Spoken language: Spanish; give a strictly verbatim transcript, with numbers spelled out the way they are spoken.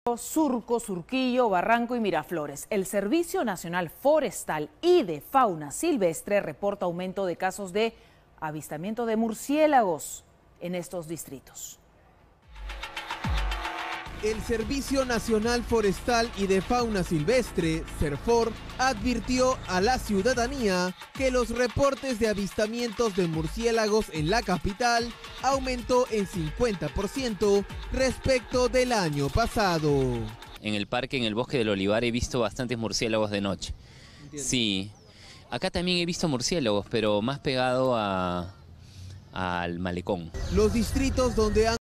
Surco, Surquillo, Barranco y Miraflores. El Servicio Nacional Forestal y de Fauna Silvestre reporta aumento de casos de avistamiento de murciélagos en estos distritos. El Servicio Nacional Forestal y de Fauna Silvestre, SERFOR, advirtió a la ciudadanía que los reportes de avistamientos de murciélagos en la capital aumentó en cincuenta por ciento respecto del año pasado. En el parque, en el bosque del Olivar, he visto bastantes murciélagos de noche. ¿Entiendes? Sí. Acá también he visto murciélagos, pero más pegado a, al malecón. Los distritos donde han